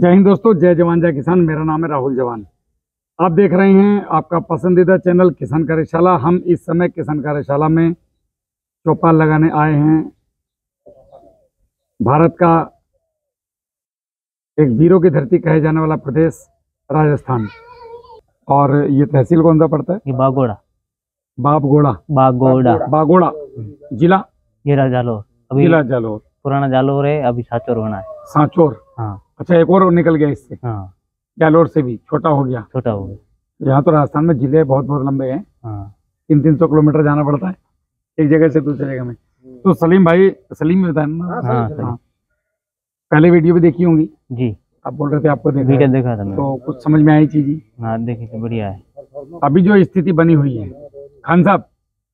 जय हिंद दोस्तों, जय जवान जय किसान। मेरा नाम है राहुल जवान। आप देख रहे हैं आपका पसंदीदा चैनल किसान कार्यशाला। हम इस समय किसान कार्यशाला में चौपाल लगाने आए हैं। भारत का एक वीरों की धरती कहे जाने वाला प्रदेश राजस्थान। और ये तहसील कौन सा पड़ता है? ये बागोड़ा बागोड़ा जिला जालोर। अभी जिला जालोर, पुराना जालोर है, अभी सांचौर होना है। सांचौर, हाँ अच्छा, एक और निकल गया इससे। हाँ, जालोर से भी छोटा हो गया। यहाँ तो राजस्थान में जिले बहुत बहुत लंबे हैं। हाँ, 300 किलोमीटर जाना पड़ता है एक जगह से दूसरी जगह में। तो सलीम भाई, सलीम बताया ना? हाँ। पहले वीडियो भी देखी होंगी जी, आप बोल रहे थे आपको वीडियो देखा था मैं। तो कुछ समझ में आई चीज? हाँ देखी थी, बढ़िया है। अभी जो स्थिति बनी हुई है खान साहब,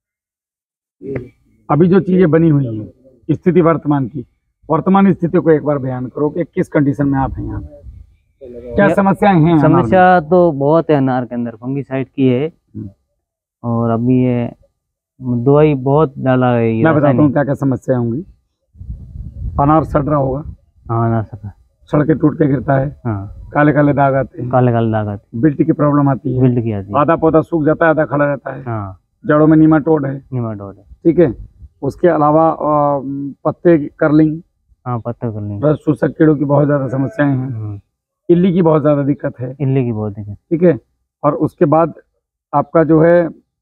अभी जो चीजें बनी हुई है, स्थिति वर्तमान स्थिति को एक बार बयान करो कि किस कंडीशन में आप हैं यहाँ पे? क्या समस्याएं हैं? समस्या तो बहुत है अनार के अंदर, फंगीसाइड की है। और अभी ये दवाई बहुत डाला है। मैं बताता हूँ क्या क्या समस्याएं होंगी। अनार सड़ रहा होगा। हाँ, अनार सड़, सड़के टूट के गिरता है। हाँ, काले काले दाग आते हैं। बिल्ट की प्रॉब्लम आती है। बिल्ट की आती है। आधा पौधा सूख जाता है, आधा खड़ा रहता है। हाँ, जड़ों में नीमाटोड है। ठीक है। उसके अलावा पत्ते कर्लिंग, हाँ, पत्ते कर्लिंग, रस शोषक कीड़ों की बहुत ज्यादा समस्याएं हैं। इल्ली की बहुत ज्यादा दिक्कत है। ठीक है। और उसके बाद आपका जो है,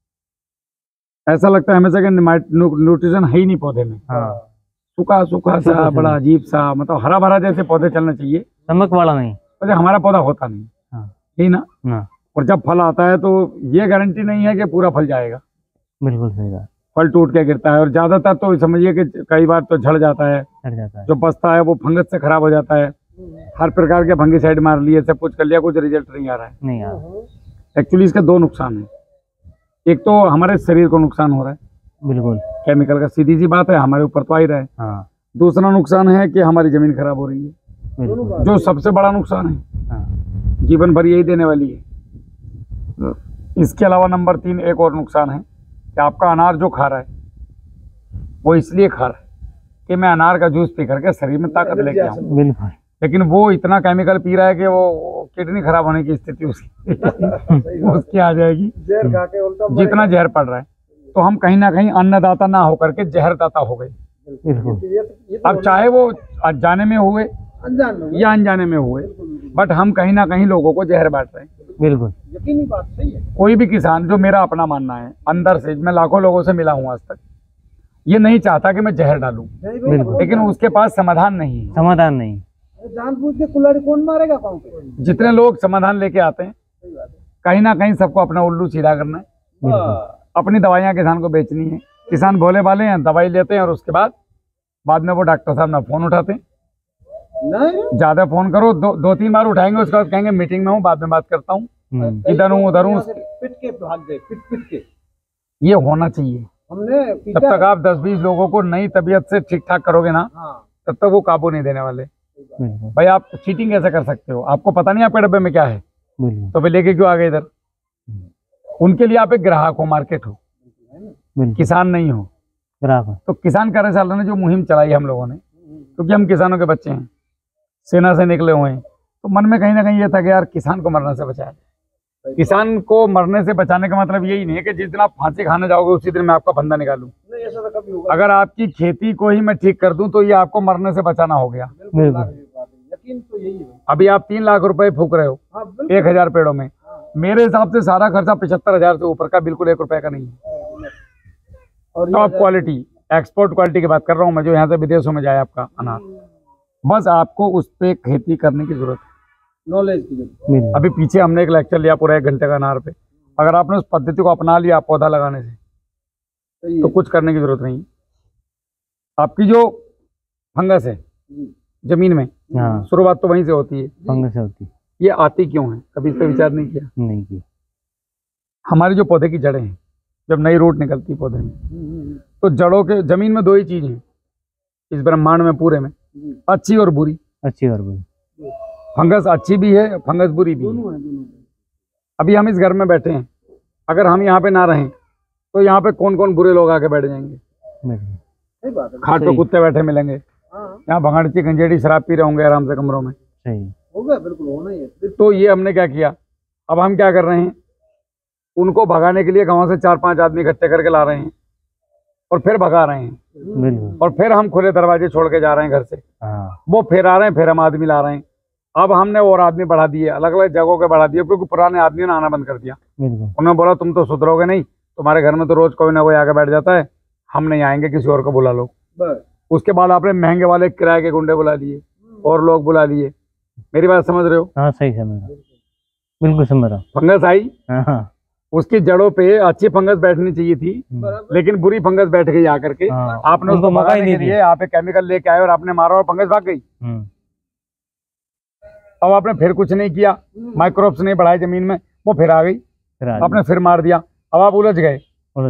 ऐसा लगता है हमेशा कि न्यूट्रिशन है ही नहीं पौधे में। हाँ, सूखा सूखा सा, बड़ा अजीब सा, मतलब हरा भरा जैसे पौधे चलना चाहिए, चमक वाला नहीं। वैसे हमारा पौधा होता नहीं। हाँ, यही ना? और जब फल आता है तो ये गारंटी नहीं है कि पूरा फल जाएगा। बिल्कुल सही बात। फल टूट के गिरता है। और ज्यादातर तो समझिए कि कई बार तो झड़ जाता है। जो बचता है वो फंगस से खराब हो जाता है। हर प्रकार के फंगीसाइड मार लिए, सब कुछ कर लिया, कुछ रिजल्ट नहीं आ रहा है। एक्चुअली इसके दो नुकसान हैं। एक तो हमारे शरीर को नुकसान हो रहा है, बिल्कुल केमिकल का, सीधी सी बात है, हमारे ऊपर तो आ ही रहा है। हाँ। दूसरा नुकसान है कि हमारी जमीन खराब हो रही है, जो सबसे बड़ा नुकसान है। हाँ। जीवन भर यही देने वाली है। इसके अलावा नंबर 3 एक और नुकसान है कि आपका अनार जो खा रहा है वो इसलिए खा रहा है कि मैं अनार का जूस पी करके शरीर में ताकत लेके आऊं। बिल्कुल। लेकिन वो इतना केमिकल पी रहा है कि वो किडनी खराब होने की स्थिति उसकी आ जाएगी, जितना जहर पड़ रहा है। तो हम कहीं ना कहीं अन्नदाता ना होकर के जहरदाता हो गए। अब चाहे वो जाने में हुए या अनजाने में हुए, बट हम कहीं ना कहीं लोगों को जहर बांट रहे हैं। बिल्कुल यकीनी बात सही है। कोई भी किसान, जो मेरा अपना मानना है अंदर से, मैं लाखों लोगों से मिला हूँ आज तक, ये नहीं चाहता कि मैं जहर डालूं, लेकिन उसके पास समाधान नहीं। जानबूझ के कुल्हाड़ी कौन मारेगा पाँव पे? जितने लोग समाधान लेके आते हैं, कहीं ना कहीं सबको अपना उल्लू सीधा करना है। अपनी दवाइयाँ किसान को बेचनी है। किसान भोले वाले हैं, दवाई लेते हैं और उसके बाद में वो डॉक्टर साहब ना फोन उठाते हैं। ज्यादा फोन करो, 2-3 बार उठाएंगे, उसके बाद कहेंगे मीटिंग में हूँ, बाद में बात करता हूँ, इधर हूँ उधर हूँ। पिट के भाग गए, पिट के। ये होना चाहिए। हमने जब तक आप 10-20 लोगों को नई तबीयत से ठीक ठाक करोगे ना, तब तक वो काबू नहीं देने वाले। भाई आप चीटिंग कैसे कर सकते हो? आपको पता नहीं आपके डब्बे में क्या है, तो फिर लेके क्यों आ गए इधर? उनके लिए आप एक ग्राहक हो, मार्केट हो, किसान नहीं हो। ग्राहक। तो किसान कार्यशाला ने जो मुहिम चलाई हम लोगों ने, क्योंकि हम किसानों के बच्चे हैं, सेना से निकले हुए हैं, तो मन में कहीं ना कहीं ये था कि यार किसान को मरने से बचाया जाए। किसान को मरने से बचाने का मतलब यही नहीं है कि जिस दिन आप फांसी खाने जाओगे उसी दिन मैं आपका फंदा निकालूं। अगर आपकी खेती को ही मैं ठीक कर दूं तो ये आपको मरने से बचाना हो गया। यकीन तो यही है। अभी आप 3 लाख रुपए फूक रहे हो 1000 पेड़ों में। मेरे हिसाब से सारा खर्चा 75,000 से ऊपर का, बिल्कुल 1 रुपए का नहीं है। टॉप क्वालिटी, एक्सपोर्ट क्वालिटी की बात कर रहा हूँ मैं, जो यहाँ से विदेशों में जाए आपका अनार। बस आपको उस पे खेती करने की जरूरत है, नॉलेज की जरूरत। अभी पीछे हमने एक लेक्चर लिया पूरा 1 घंटे का अनार पे। अगर आपने उस पद्धति को अपना लिया पौधा लगाने से, तो कुछ करने की जरूरत नहीं। आपकी जो फंगस है जमीन में, शुरुआत तो वहीं से होती है। फंगस से होती है। ये आती क्यों है? कभी इस पे विचार नहीं किया? नहीं किया। हमारी जो पौधे की जड़ें हैं, जब नई रूट निकलती है पौधे में, तो जड़ों के, जमीन में 2 ही चीज हैं इस ब्रह्मांड में पूरे में, अच्छी और बुरी। फंगस अच्छी भी है, फंगस बुरी भी है। अभी हम इस घर में बैठे हैं, अगर हम यहाँ पे ना रहें तो यहाँ पे कौन कौन बुरे लोग आके बैठ जाएंगे। खाट पे कुत्ते बैठे मिलेंगे, यहाँ भंगाड़ी गंजेड़ी शराब पी रहे होंगे आराम से कमरों में। हो गया, बिल्कुल होना ही है। तो ये हमने क्या किया, अब हम क्या कर रहे हैं, उनको भगाने के लिए गांव से 4-5 आदमी इकट्ठे करके ला रहे हैं और फिर भगा रहे हैं, बिल्कुल। और फिर हम खुले दरवाजे छोड़ के जा रहे हैं घर से। हाँ वो फिर आ रहे हैं, फिर हम आदमी ला रहे हैं। अब हमने और आदमी बढ़ा दिए, अलग अलग जगहों के बढ़ा दिए, क्योंकि पुराने आदमी ने आना बंद कर दिया। बिल्कुल। उन्होंने बोला तुम तो सुधरोगे नहीं, तुम्हारे घर में तो रोज कोई ना कोई आके बैठ जाता है, हम नहीं आएंगे, किसी और को बुला लो। बस उसके बाद आपने महंगे वाले किराए के गुंडे बुला लिए और लोग बुला लिए। मेरी बात समझ रहे हो? हाँ सही समझ रहा, बिल्कुल समझ रहा। फंगस आई, हाँ उसकी जड़ों पे अच्छी फंगस बैठनी चाहिए थी, लेकिन बुरी फंगस बैठ गई आकर के। हाँ, आपने उसको मौका ही भगाने नहीं के लिए आप एक केमिकल लेके आए और आपने मारा और फंगस भाग गई। अब आपने फिर कुछ नहीं किया, माइक्रोब्स नहीं बढ़ाए जमीन में, वो फिर आ गई, आपने फिर मार दिया। अब आप उलझ गए,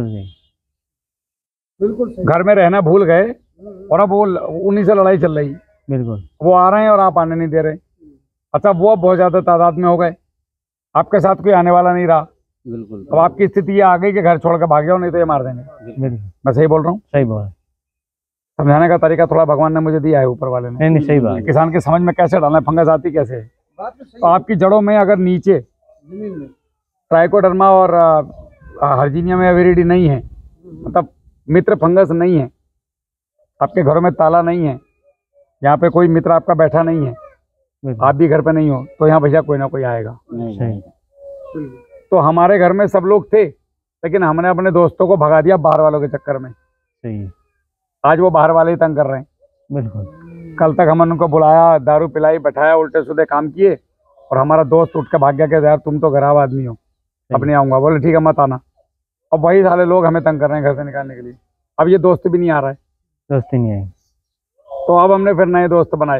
बिल्कुल सही। घर में रहना भूल गए, और अब वो उन्हीं से लड़ाई चल रही। बिल्कुल। वो आ रहे हैं और आप आने नहीं दे रहे। अच्छा, वो अब बहुत ज्यादा तादाद में हो गए, आपके साथ कोई आने वाला नहीं रहा। बिल्कुल। अब आपकी स्थिति ये आ गई कि घर छोड़ कर भाग जाओ, नहीं तो ये मार देंगे। बिल्कुल। मैं सही बोल रहा हूँ? सही बात। समझाने का तरीका थोड़ा भगवान ने मुझे दिया है, ऊपर वाले ने। नहीं सही बात। किसान की समझ में कैसे डालना है, फंगस आती कैसे है। बात तो सही तो आपकी जड़ों में अगर नीचे जमीन में ट्राइकोडर्मा और हर्जीनियम या विरिडी नहीं है, मतलब मित्र फंगस नहीं है, आपके घरों में ताला नहीं है, यहाँ पे कोई मित्र आपका बैठा नहीं है, आप भी घर पे नहीं हो, तो यहाँ भैया कोई ना कोई आएगा। सही। तो हमारे घर में सब लोग थे, लेकिन हमने अपने दोस्तों को भगा दिया बाहर वालों के चक्कर में। सही। आज वो बाहर वाले ही तंग कर रहे हैं। बिल्कुल। कल तक हमने उनको बुलाया, दारू पिलाई, बैठाया, उल्टे सीधे काम किए, और हमारा दोस्त उठ के भाग गया कि यार तुम तो खराब आदमी हो, अब नहीं आऊंगा। बोले ठीक है मत आना। अब वही सारे लोग हमें तंग कर रहे हैं घर से निकालने के लिए। अब ये दोस्त भी नहीं आ रहा है, दोस्त नहीं है। तो अब हमने फिर नए दोस्त बनाए।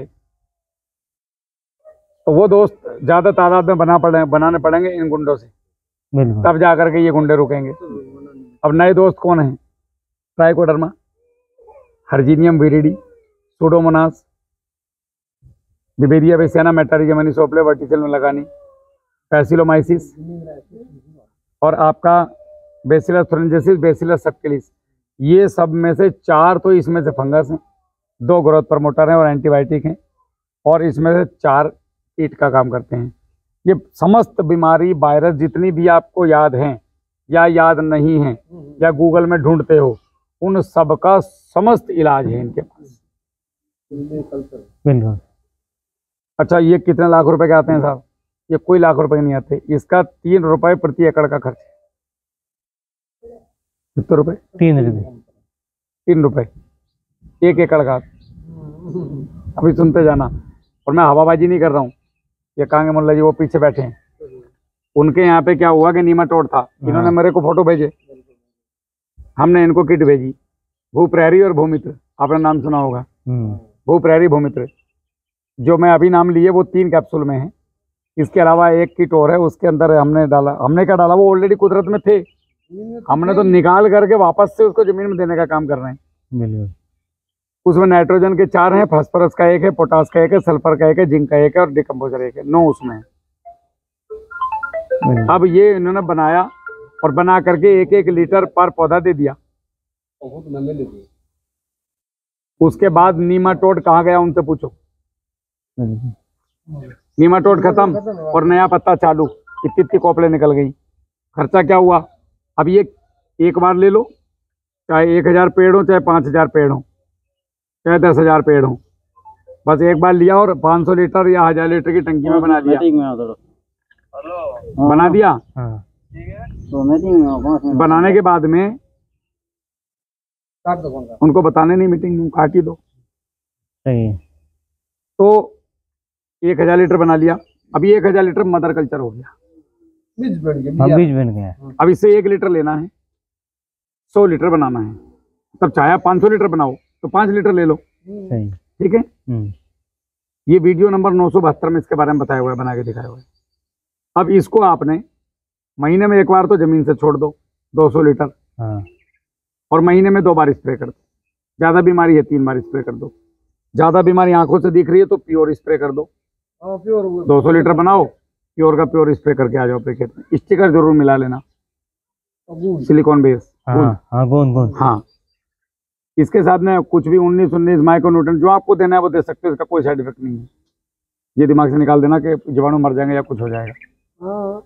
तो वो दोस्त ज्यादा तादाद में बनाने पड़ेंगे इन गुंडों से, बिल्कुल। तब जा करके ये गुंडे रुकेंगे। अब नए दोस्त कौन है? Trichoderma, harzianum viride, Pseudomonas, Beauveria bassiana, मेटारिजमनी सोपले, वर्टिकल में लगानी, पैसिलोमाइसिस, और आपका बेसिलस थ्रेंजेसिस, बेसिलस सबटिलिस। ये सब में से 4 तो इसमें से फंगस हैं, 2 ग्रोथ प्रमोटर हैं और एंटीबायोटिक हैं, और इसमें से 4 कीट का काम करते हैं। ये समस्त बीमारी, वायरस जितनी भी आपको याद हैं या याद नहीं हैं या गूगल में ढूंढते हो, उन सब का समस्त इलाज है इनके पास। बिल्कुल। अच्छा, ये कितने लाख रुपए के आते हैं साहब? ये कोई लाख रुपए नहीं आते, इसका 3 रुपए प्रति एकड़ का खर्च है। कितने रुपए? 3 रुपये। 3 रुपए 1 एकड़ का। अभी सुनते जाना, और मैं हवाबाजी नहीं कर रहा हूँ। ये कांगे मुल्ला जी वो पीछे बैठे हैं, उनके यहाँ पे क्या हुआ कि नीमाटोड था, इन्होंने मेरे को फोटो भेजे, हमने इनको किट भेजी। भूप्रहरी और भूमित्र, आपने नाम सुना होगा। भूप्रहरी, भूमित्र, जो मैं अभी नाम लिए वो 3 कैप्सूल में है। इसके अलावा एक किट और है, उसके अंदर हमने डाला। हमने क्या डाला, वो ऑलरेडी कुदरत में थे, हमने तो निकाल करके वापस से उसको जमीन में देने का काम कर रहे हैं। बिल्कुल। उसमें नाइट्रोजन के 4 हैं, फास्फोरस का 1 है, पोटास का 1 है, सल्फर का 1 है, जिंक का 1 है और डिकम्पोजर 1 है, 9 उसमें है। अब ये इन्होंने बनाया और बना करके 1-1 लीटर पर पौधा दे दिया। उसके बाद नीमाटोड कहाँ गया उनसे पूछो। नीमाटोड खत्म और नया पत्ता चालू, इतनी कोपले निकल गई। खर्चा क्या हुआ? अब ये एक बार ले लो, चाहे 1000 पेड़ हो, चाहे 5000 पेड़ हो, चाहे 10,000 पेड़ हो, बस एक बार लिया और 500 लीटर या 1000 लीटर की टंकी में बना दिया। बना दिया। बनाने के बाद में उनको बताने नहीं, मीटिंग में काट ही दो। सही। तो 1000 लीटर बना लिया। अभी 1000 लीटर मदर कल्चर हो गया, बीज बन गया। बीज बन गया। अब इससे 1 लीटर लेना है, 100 लीटर बनाना है, तब चाहे 500 लीटर बनाओ तो 5 लीटर ले लो। सही। ठीक है। ये वीडियो नंबर 972 में इसके बारे में बताया हुआ है, बना के दिखाया हुआ है। अब इसको आपने महीने में 1 बार तो जमीन से छोड़ दो, 200 लीटर, और महीने में 2 बार स्प्रे कर दो। ज्यादा बीमारी है 3 बार स्प्रे कर दो। ज्यादा बीमारी आंखों से दिख रही है तो प्योर स्प्रे कर दो। 200 लीटर बनाओ, प्योर का प्योर स्प्रे करके आ जाओ अपने खेत में। स्टिकर जरूर मिला लेना, सिलिकॉन बेस। गोंद। हाँ, इसके साथ में कुछ भी 19 माइक्रोन्यूट्रन जो आपको देना है वो दे सकते हो, इसका कोई साइड इफेक्ट नहीं है। ये दिमाग से निकाल देना कि जीवाणु मर जाएंगे या कुछ हो जाएगा। हाँ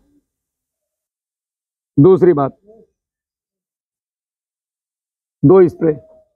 दूसरी बात, 2 स्प्रे,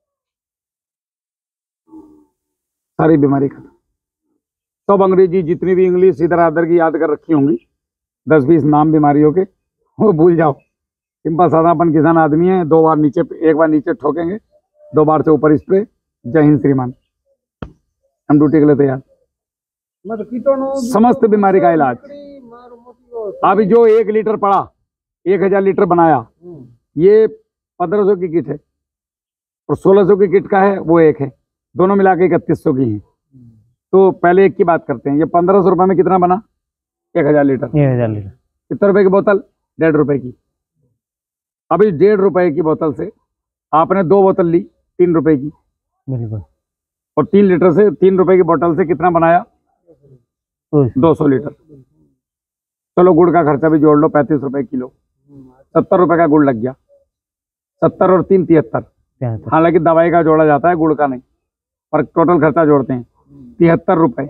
सारी बीमारी खत्म। सब अंग्रेजी जितनी भी इंग्लिश इधर आधर की याद कर रखी होंगी, 10-20 नाम बीमारियों के, वो भूल जाओ। सिंपल सादा अपन किसान आदमी है, 2 बार नीचे, 1 बार नीचे ठोकेंगे, 2 बार से ऊपर स्प्रे। जय हिंद श्रीमान, हम ड्यूटी के लिए तैयार। मैं तो कीटाणु समस्त बीमारी का इलाज। अभी जो 1 लीटर पड़ा, 1000 लीटर बनाया, ये 1500 की किट है और 1600 की किट का है वो एक है, दोनों मिला के 3100 की है। तो पहले एक की बात करते हैं। ये 1500 रुपए में कितना बना? 1000 लीटर। 1000 लीटर। कितने रुपए की बोतल? 1.5 रुपए की। अभी 1.5 रुपए की बोतल से आपने 2 बोतल ली 3 रुपए की, बिल्कुल। और 3 लीटर से 3 रुपए की बोतल से कितना बनाया? 200 लीटर। चलो गुड़ का खर्चा भी जोड़ लो, 35 रुपए किलो, 70 रुपए का गुड़ लग गया। 70 और 3 73। हालांकि दवाई का जोड़ा जाता है, गुड़ का नहीं, पर टोटल खर्चा जोड़ते हैं। 73 रुपए।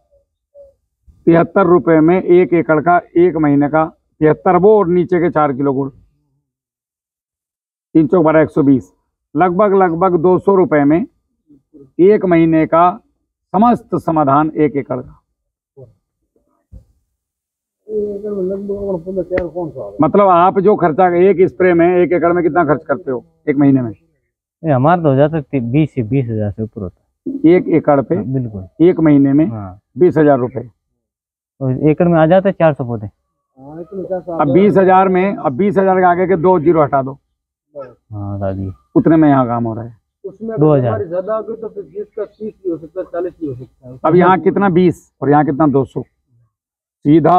73 रुपए में 1 एकड़ का 1 महीने का 73, वो और नीचे के 4 किलो गुड़, 3 चौक 12 120, लगभग 200 रुपए में 1 महीने का समस्त समाधान 1 एकड़ का। मतलब आप जो खर्चा एक स्प्रे में 1 एकड़ में कितना खर्च करते हो 1 महीने में? हमारा तो हो जाता है 20 से 20,000 से ऊपर होता है 1 एकड़ पे। बिल्कुल। 1 महीने में 20,000 रुपए। और एकड़ में आ जाते हैं 400 पौधे। अब 20,000 में, अब 20,000 के आगे के 2 जीरो हटा दो, हाँ दादी, उतने में यहाँ काम हो रहा है। उसमें 2000 ज्यादा हो गई तो फिर 20 का 30 भी हो सकता है, 40 भी हो सकता है। अब यहाँ कितना 20 और यहाँ कितना 200, सीधा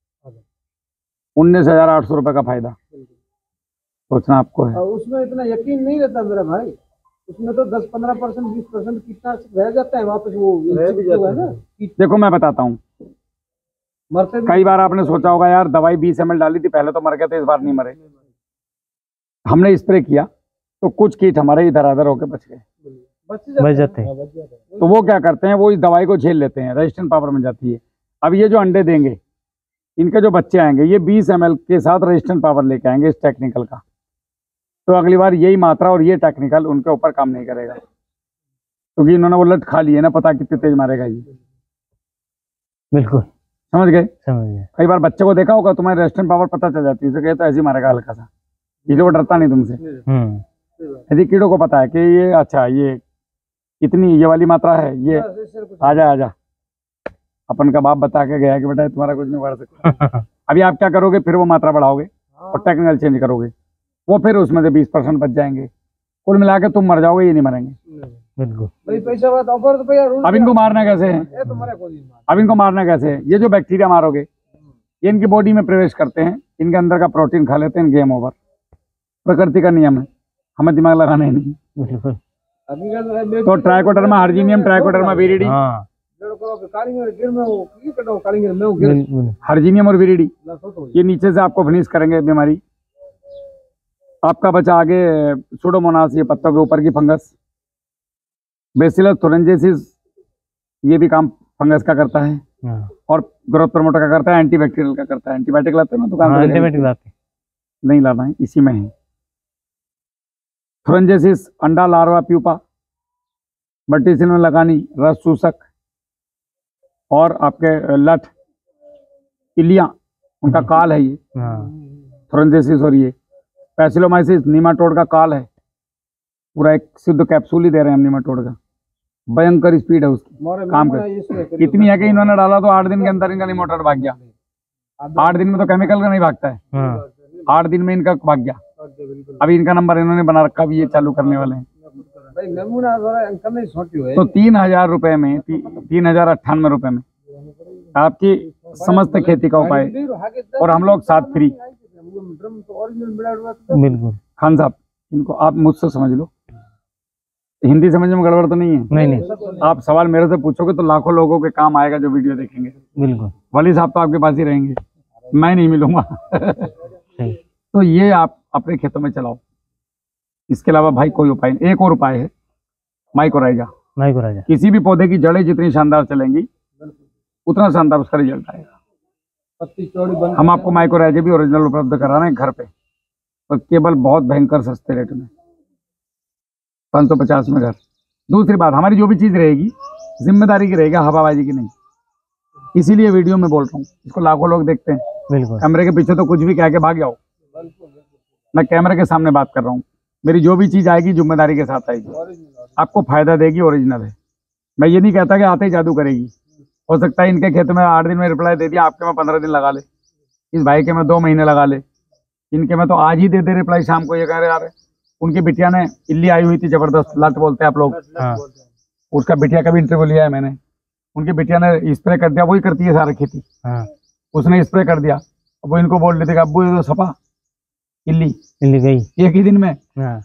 19,800 रुपए का फायदा। सोचना आपको है। और उसमें इतना यकीन नहीं रहता मेरा भाई, उसमें तो 10-15%, 20% कीटनाशक रह जाता है वापस, वो रह भी जाता है ना। देखो मैं बताता हूँ, मरते भी कई बार आपने सोचा होगा यार दवाई 20 ml डाली थी, पहले तो मर गए थे, इस बार नहीं मरे। हमने स्प्रे किया तो कुछ कीट हमारे इधर उधर होकर बच गए, बच जाते हैं। तो वो क्या करते हैं, वो इस दवाई को झेल लेते हैं, रेजिस्टेंट पावर में जाती है। अब ये जो अंडे देंगे, इनके जो बच्चे आएंगे, ये 20 ml के साथ रेजिस्टेंट पावर लेके आएंगे इस टेक्निकल का। तो अगली बार यही मात्रा और ये टेक्निकल उनके ऊपर काम नहीं करेगा, क्योंकि इन्होंने वो लट खा ली है ना, पता कितनी तेज मारेगा ये। बिल्कुल, समझ गए? समझ गए। कई बार बच्चे को देखा होगा, तुम्हारी रेजिस्टेंट पावर पता चल जाती है, इसे कहते ऐसे ही मारेगा हल्का सा, ये वो डरता नहीं तुमसे। यदि कीड़ों को पता है कि ये अच्छा ये इतनी ये वाली मात्रा है, ये आजा आजा, अपन का बाप बता के गया कि बेटा तुम्हारा कुछ नहीं बढ़ सकता। अभी आप क्या करोगे, फिर वो मात्रा बढ़ाओगे और टेक्निकल चेंज करोगे, वो फिर उसमें से 20% बच जाएंगे। कुल मिला के तुम मर जाओगे, ये नहीं मरेंगे। बिल्कुल। भाई पैसा बात ऑफर तो भैया अब इनको मारना कैसे है? ये तो मरे कोई नहीं। अब इनको मारना कैसे है? ये जो बैक्टीरिया मारोगे, ये इनकी बॉडी में प्रवेश करते हैं, इनके अंदर का प्रोटीन खा लेते हैं, गेम ओवर। प्रकृति का नियम है, हमें दिमाग लगाना ही नहीं। बिल्कुल। तो ट्राइकोडर्मा हर्जिनियम, ट्राइकोडर्मा विरिडी, हाँ, हर्जिनियम और विरिडी, ये नीचे से आपको फिनिश करेंगे बीमारी। आपका बचा आगे सुडोमोनास, ये पत्तों के ऊपर की फंगस। बेसिलस थोरेंजेसिस, ये भी काम फंगस का करता है। हाँ। और ग्रोथ प्रमोटर का करता है, एंटीबैक्टीरियल का करता है। एंटीबायोटिक लाते हैं ना दुकान से, एंटीबायोटिक लाते नहीं लाना है, इसी में है। थोरेंजेसिस, अंडा, लार्वा, प्यूपा, बट्टीसिल में लगानी, रस चूसक, और आपके लठ, इलियां, उनका काल है ये थोरेंजेसिस। और ये पैसिलोमाइसिस, नीमाटोड का काल है, पूरा एक शुद्ध कैप्सूल ही दे रहे हैं हम नीमाटोड का। भयंकर स्पीड है उसकी, काम कर इतनी है कि इन्होंने डाला तो 8 दिन के अंदर इनका नीमाटोड भाग गया। 8 दिन में तो केमिकल का नहीं भागता है, 8 दिन में इनका भाग गया। अभी इनका नंबर इन्होंने बना रखा, भी ये चालू करने वाले हैं। तो 3,000 रुपए में, 3,098 रुपए में आपकी समस्त खेती का उपाय, और हम लोग साथ फ्री। बिल्कुल। खान साहब, इनको आप मुझसे समझ लो, हिंदी समझने में गड़बड़ तो नहीं है? नहीं। आप सवाल मेरे से पूछोगे तो लाखों लोगों के काम आएगा जो वीडियो देखेंगे। बिल्कुल। वली साहब तो आपके पास ही रहेंगे, मैं नहीं मिलूंगा। तो ये आप अपने खेतों में चलाओ। इसके अलावा भाई कोई उपाय नहीं। एक और उपाय है, माइकोराइजा। माइकोराइजा, किसी भी पौधे की जड़ें जितनी शानदार चलेंगी, उतना शानदार उसका रिजल्ट आएगा। पत्ती चौड़ी बन हम आपको माइक्रोराइजा भी ओरिजिनल उपलब्ध करा रहे हैं घर पे, और केवल बहुत भयंकर सस्ते रेट में, 550 में घर। दूसरी बात, हमारी जो भी चीज़ रहेगी जिम्मेदारी की रहेगी, हवाबाजी की नहीं। इसीलिए वीडियो में बोल रहा हूँ, इसको लाखों लोग देखते हैं। बिल्कुल। कैमरे के पीछे तो कुछ भी कह के भाग जाओ, मैं कैमरे के सामने बात कर रहा हूँ। मेरी जो भी चीज़ आएगी जिम्मेदारी के साथ आएगी, आपको फायदा देगी, ओरिजिनल है। मैं ये नहीं कहता कि आते ही जादू करेगी। हो सकता है इनके खेत में 8 दिन में रिप्लाई दे दिया, आपके में 15 दिन लगा ले, इस भाई के में 2 महीने लगा ले, इनके में तो आज ही दे दे रिप्लाई शाम को। ये कह रहे यार उनकी बिटिया ने इल्ली आई हुई थी जबरदस्त, लत बोलते हैं आप लोग। हाँ। उसका बिटिया का भी इंटरव्यू लिया है मैंने। उनकी बिटिया ने स्प्रे कर दिया, वही करती है सारी खेती। हाँ। उसने स्प्रे कर दिया, अब वो इनको बोल रहे थे अब्बू ये तो सपा इल्ली गई एक ही दिन में। हाँ।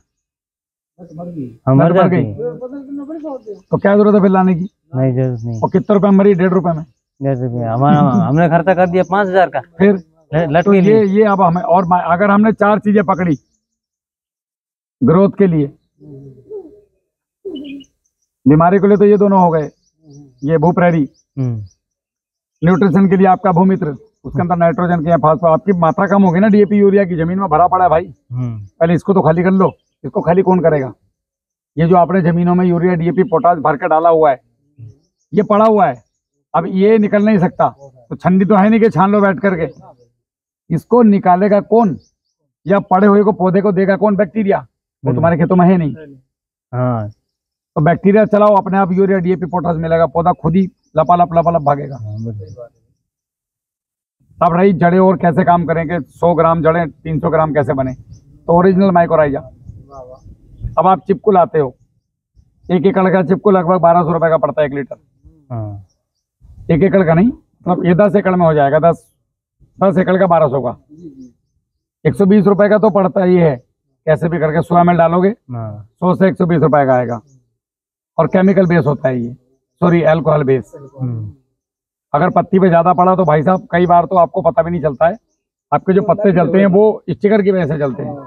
मर गई, तो क्या जरूरत है फिर लाने की? नहीं, जरूरत नहीं। और कितने रुपए में मरी? 1.5 रुपए में। 1.5 रुपये हमारा हमने खर्चा कर दिया 5,000 का फिर लट तो के लिए। ये अब हमें, और अगर हमने 4 चीजें पकड़ी ग्रोथ के लिए, बीमारी के लिए तो ये दोनों हो गए, ये भूप्रहरी। न्यूट्रिशन के लिए आपका भूमित्र, उसके अंदर नाइट्रोजन के फास्फोरस। आपकी मात्रा कम होगी ना डीएपी यूरिया की, जमीन में भरा पड़ा है भाई, पहले इसको तो खाली कर लो। इसको खाली कौन करेगा? ये जो आपने जमीनों में यूरिया डीएपी पोटास भर के डाला हुआ है, ये पड़ा हुआ है, अब ये निकल नहीं सकता। तो छन्नी तो है नहीं कि छान लो बैठ करके, इसको निकालेगा कौन? या पड़े हुए को पौधे को देगा कौन? बैक्टीरिया। वो तुम्हारे खेतों में है नहीं। हाँ। तो बैक्टीरिया चलाओ, अपने आप यूरिया डीएपी पोटास मिलेगा, पौधा खुद ही लपालप भागेगा। अब रही जड़ें, और कैसे काम करेंगे? 100 ग्राम जड़ें 300 ग्राम कैसे बने? तो ओरिजिनल माइक्रोराइजा। अब आप चिपकू लाते हो, 1 एकड़ का चिपकू लगभग 1200 रुपए का पड़ता है 1 लीटर। 1 एकड़ का नहीं, मतलब ये 10 एकड़ में हो जाएगा। 10 एकड़ का 1200 का 120 रुपए का तो पड़ता ही है। कैसे भी करके 100 ml डालोगे, 100 से 120 रुपए का आएगा। और केमिकल बेस होता है ये, सॉरी अल्कोहल बेस। अगर पत्ती पे ज्यादा पड़ा तो भाई साहब कई बार तो आपको पता भी नहीं चलता है, आपके जो पत्ते चलते हैं वो स्टिकर की वजह से चलते हैं।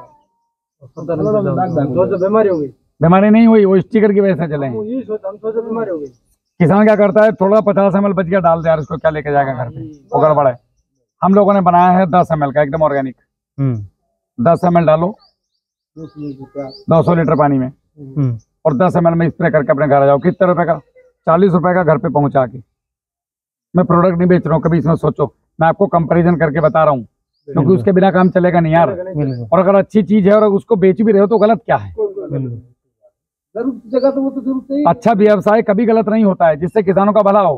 बीमारी हो गई, बीमारी नहीं हुई, वो स्टिकर की वजह से चले हैं। बीमारी हो गई। किसान क्या करता है, थोड़ा 50 ml बच गया, डाल दे यार, इसको क्या लेके जाएगा घर पे, वो गड़बड़ है। हम लोगों ने बनाया है 10 ml का, एकदम ऑर्गेनिक। 10 ml डालो 200 लीटर पानी में, और 10 ml में स्प्रे करके अपने घर आ जाओ। कितने रुपए का? 40 रुपए का घर पे पहुंचा के। मैं प्रोडक्ट नहीं बेच रहा हूँ, कभी इसमें सोचो, मैं आपको कंपैरिजन करके बता रहा हूँ, क्योंकि उसके बिना काम चलेगा नहीं यार। और अगर अच्छी चीज है और उसको बेच भी रहे हो तो गलत क्या है? जगह तो वो तो जरूर चाहिए। अच्छा व्यवसाय कभी गलत नहीं होता है, जिससे किसानों का भला हो।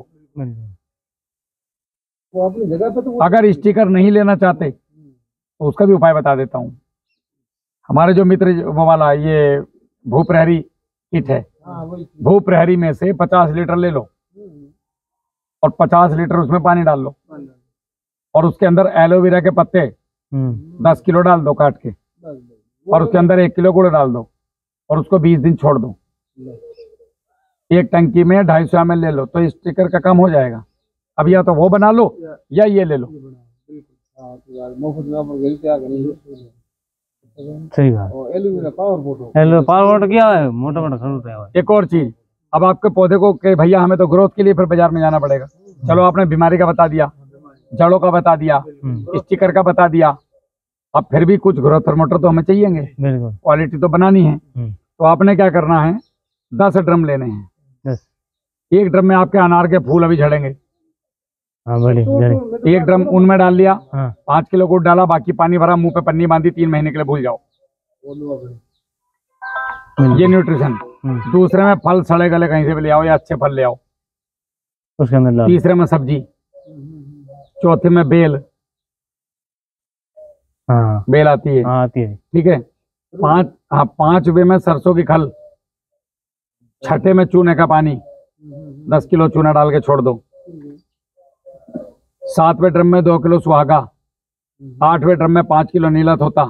वो अपनी जगह पे तो अगर स्टिकर नहीं लेना चाहते तो उसका भी उपाय बता देता हूँ। हमारे जो मित्र वो वाला ये भूप्रहरी किट है, भूप्रहरी में से 50 लीटर ले लो और 50 लीटर उसमें पानी डाल लो, और उसके अंदर एलोवेरा के पत्ते 10 किलो डाल दो काट के, और उसके अंदर 1 किलो गुड़ डाल दो, और उसको 20 दिन छोड़ दो। एक टंकी में 250 ml ले लो, तो स्टिकर का काम हो जाएगा। अब या तो वो बना लो या ये ले लो। सही बात। पावर क्या है, मोटा मोटा खरीद है। एक और चीज, अब आपके पौधे को कि भैया हमें तो ग्रोथ के लिए फिर बाजार में जाना पड़ेगा। चलो आपने बीमारी का बता दिया, जड़ों का बता दिया, स्टिकर का बता दिया, अब फिर भी कुछ ग्रोथ प्रमोटर तो हमें चाहिएंगे, क्वालिटी तो बनानी है। तो आपने क्या करना है, 10 ड्रम लेने हैं। 1 ड्रम में आपके अनार के फूल अभी झड़ेंगे। हाँ, बड़ी 1 ड्रम उनमें डाल लिया, 5 किलो गुड़ डाला, बाकी पानी भरा, मुंह पे पन्नी बांधी, 3 महीने के लिए भूल जाओ। ये न्यूट्रिशन। दूसरे में फल सड़े गले कहीं से भी ले आओ या अच्छे फल ले आओ, उसके अंदर। तीसरे में सब्जी, चौथे में बेल। हाँ, बेल आती है, आती है। ठीक है। 5वें में सरसों की खल, 6ठे में चूने का पानी, 10 किलो चूना डाल के छोड़ दो। 7वें ड्रम में 2 किलो सुहागा, 8वें ड्रम में 5 किलो नीला तोता।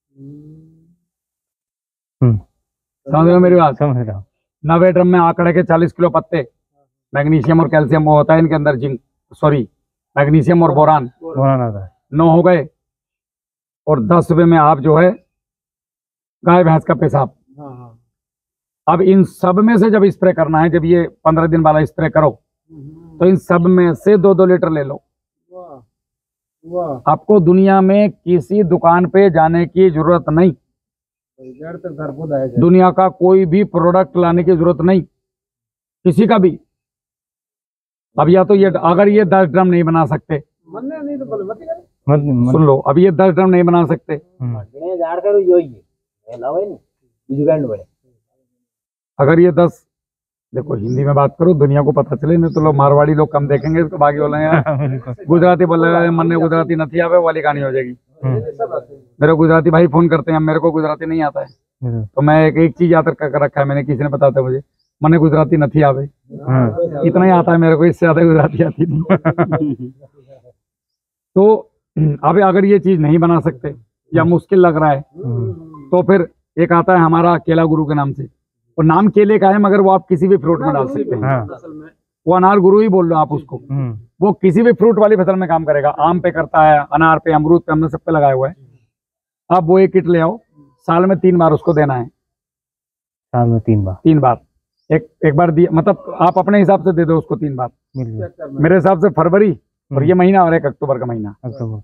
समझ रहे मेरी बात? समझ रहा हूँ। 9वें ड्रम में आंकड़े के 40 किलो पत्ते, मैग्नीशियम और कैल्शियम वो होता है इनके अंदर, जिंक सॉरी मैग्नीशियम और बोरान आता है। 9 हो गए। और 10वें में आप जो है गाय भैंस का पेशाब। अब इन सब में से जब स्प्रे करना है, जब ये 15 दिन वाला स्प्रे करो, तो इन सब में से 2-2 लीटर ले लो। वाह वाह, आपको दुनिया में किसी दुकान पे जाने की जरूरत नहीं, जड़ तक घर पौधा है। दुनिया का कोई भी प्रोडक्ट लाने की जरूरत नहीं किसी का भी। अब या तो ये अगर ये 10 ड्रम नहीं बना सकते, मन्ने नहीं तो बोले मत करे। सुन लो, अब ये 10 ड्रम नहीं बना सकते, झाड़ करो यो ही लाओ नहीं बीजू कांड बड़े। अगर ये 10, देखो हिंदी में बात करो, दुनिया को पता चले, नहीं तो लोग मारवाड़ी लोग कम देखेंगे इसको, बाकी बोलेंगे गुजराती बोलेगा मन ने गुजराती नहीं आवे वाली कहानी हो जाएगी। मेरे गुजराती भाई फोन करते हैं, मेरे को गुजराती नहीं आता है, तो मैं एक चीज याद कर रखा है मैंने, किसी ने बताते मुझे, मने गुजराती नहीं आवे, इतना ही आता है मेरे को, इससे ज्यादा गुजराती आती नहीं। तो अब अगर ये चीज नहीं बना सकते या मुश्किल लग रहा है, तो फिर एक आता है हमारा केला गुरु के नाम से, और नाम केले का है मगर वो आप किसी भी फ्रूट में डाल सकते हैं, वो अनार गुरु ही बोल लो आप उसको, वो किसी भी फ्रूट वाली फसल में काम करेगा, आम पे करता है, अनार पे, अमरूद पे, हमने सब पे लगाया हुआ है। आप वो एक किट ले आओ, साल में 3 बार उसको देना है, साल में 3 बार, एक बार दिया, मतलब आप अपने हिसाब से दे दो उसको 3 बार। मेरे हिसाब से फरवरी और ये महीना और 1 अक्टूबर का महीना।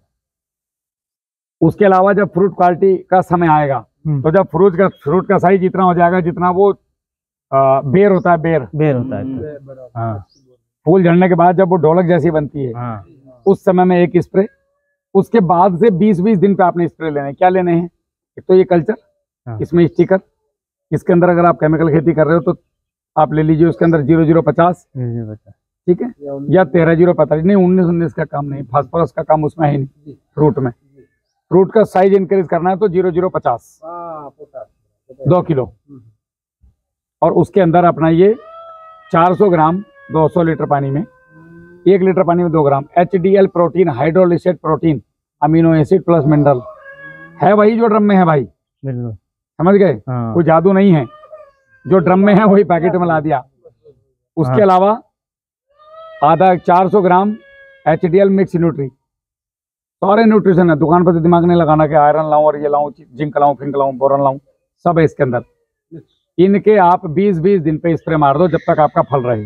उसके अलावा जब फ्रूट क्वालिटी का समय आएगा, तो जब फ्रूट का साइज इतना हो जाएगा जितना वो बेर होता है, बेर होता है, हाँ, फूल झड़ने के बाद जब वो ढोलक जैसी बनती है, हाँ, उस समय में एक स्प्रे, उसके बाद से 20-20 दिन पे आपने स्प्रे लेने हैं। क्या लेने हैं? एक तो ये कल्चर, हाँ, इसमें स्टिकर, इसके अंदर अगर आप केमिकल खेती कर रहे हो तो आप ले लीजिए उसके अंदर 0050, ठीक है, या 13-045, नहीं 19-19 का काम नहीं, फास्फोरस का काम उसमें है नहीं। फ्रूट का साइज इंक्रीज करना है तो 0050 2 किलो, और उसके अंदर अपना ये 400 ग्राम 200 लीटर पानी में, 1 लीटर पानी में 2 gram HDL protein, hydrolysate protein, amino acid plus mineral है, वही जो ड्रम में है भाई, समझ गए? हाँ। कोई जादू नहीं है, जो ड्रम में है वही पैकेट में ला दिया। उसके हाँ। अलावा आधा 400 ग्राम HDL मिक्स न्यूट्री, सारे न्यूट्रिशन है, दुकान पर तो दिमाग नहीं लगाना कि आयरन लाऊं और ये लाऊं, जिंक लाऊं, फिंक लाऊं, बोरन लाऊं, सब है इसके अंदर। इनके आप 20-20 दिन पे स्प्रे मार दो जब तक आपका फल रहे।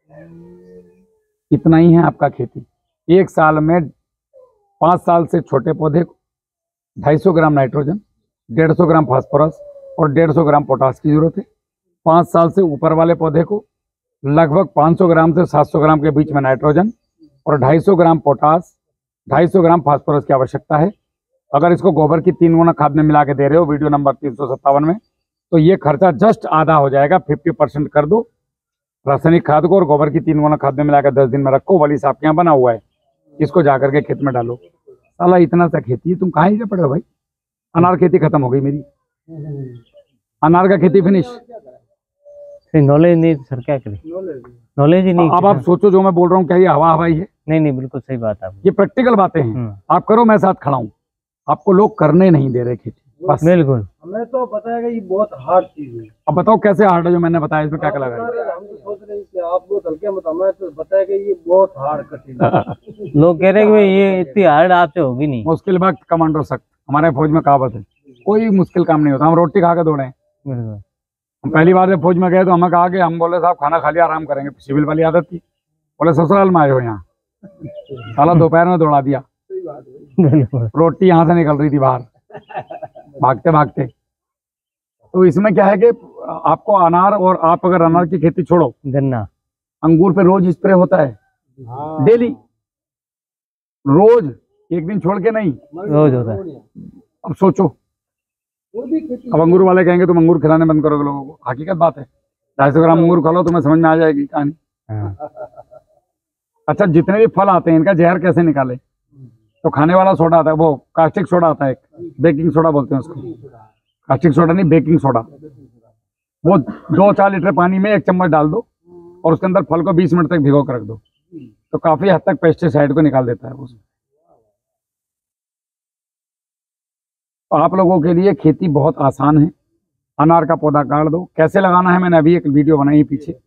इतना ही है आपका खेती। 1 साल में 5 साल से छोटे पौधे को 250 ग्राम नाइट्रोजन, 150 ग्राम फास्फोरस और 150 ग्राम पोटास की जरूरत है। 5 साल से ऊपर वाले पौधे को लगभग 500 ग्राम से 700 ग्राम के बीच में नाइट्रोजन और 250 ग्राम पोटास, 250 ग्राम फास्फोरस की आवश्यकता है। अगर इसको गोबर की 3 गुना खाद में मिला के दे रहे हो वीडियो नंबर 357 में, तो ये खर्चा जस्ट आधा हो जाएगा, 50% कर दो। रासायनिक खाद को और गोबर की 3 गुना खाद में मिलाकर 10 दिन में रखो, वली साहब के यहाँ बना हुआ है, इसको जाकर के खेत में डालो। साला इतना सा खेती है, तुम कहाँ ही जा पड़े हो भाई? अनार खेती खत्म हो गई मेरी, अनार का खेती फिनिश। नॉलेज नहीं सर, क्या करें, नॉलेज ही नहीं। अब आप सोचो जो मैं बोल रहा हूँ क्या ये हवा हवाई है? नहीं, बिल्कुल सही बात है, ये प्रैक्टिकल बातें हैं। आप करो, मैं साथ खड़ा हूँ। आपको लोग करने नहीं दे रहे खेती, बस। बिल्कुल, हमें तो पता है कि ये बहुत हार्ड चीज है। अब बताओ कैसे हार्ड है जो मैंने बताया, इसमें क्या क्या लगा है? हम तो सोच रहे हैं कि आप बहुत हल्के मत, हमें तो पता है कि ये बहुत हार्ड कठिन है। लोग कह रहे हैं कि ये इतनी हार्ड आपसे होगी नहीं। मुश्किल वक्त कमांडो सख्त, हमारे फौज में कहावत है, कोई मुश्किल काम नहीं होता। हम रोटी खा के दौड़े, हम पहली बार जब फौज में गए तो हमें कहा कि हम बोले साहब खाना खा लिया आराम करेंगे, सिविल वाली आदत थी। बोले ससुराल में आए हो यहाँ, साला दोपहर में दौड़ा दिया, रोटी यहाँ से निकल रही थी बाहर भागते भागते। तो इसमें क्या है कि आपको अनार, और आप अगर अनार की खेती छोड़ो, गन्ना, अंगूर पे रोज स्प्रे होता है, डेली, रोज, एक दिन छोड़ के नहीं, रोज होता है। अब सोचो, अब अंगूर वाले कहेंगे तुम अंगूर खिलाने बंद करोगे लोगों को, हकीकत बात है। 250 ग्राम अंगूर खा लो, तुम्हें समझ में आ जाएगी कहानी। अच्छा, जितने भी फल आते हैं इनका जहर कैसे निकाले? तो खाने वाला सोडा आता है, वो कास्टिक सोडा आता है, एक बेकिंग सोडा बोलते हैं उसको, कास्टिक सोडा नहीं, बेकिंग सोडा। वो 2-4 लीटर पानी में 1 चम्मच डाल दो और उसके अंदर फल को 20 मिनट तक भिगो कर रख दो, तो काफी हद तक पेस्टिसाइड को निकाल देता है वो। तो आप लोगों के लिए खेती बहुत आसान है। अनार का पौधा काट दो, कैसे लगाना है मैंने अभी एक वीडियो बनाई है पीछे।